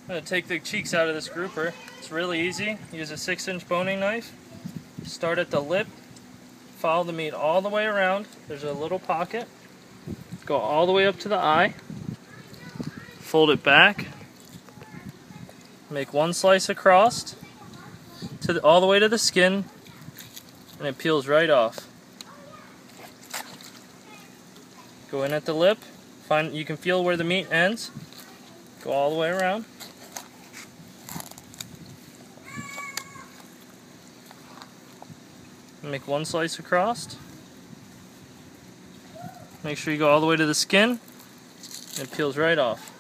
going to take the cheeks out of this grouper. It's really easy. Use a 6-inch boning knife. Start at the lip. Follow the meat all the way around. There's a little pocket. Go all the way up to the eye. Fold it back. Make one slice across to all the way to the skin, and it peels right off. Go in at the lip. You can feel where the meat ends. Go all the way around. Make one slice across. Make sure you go all the way to the skin, and it peels right off.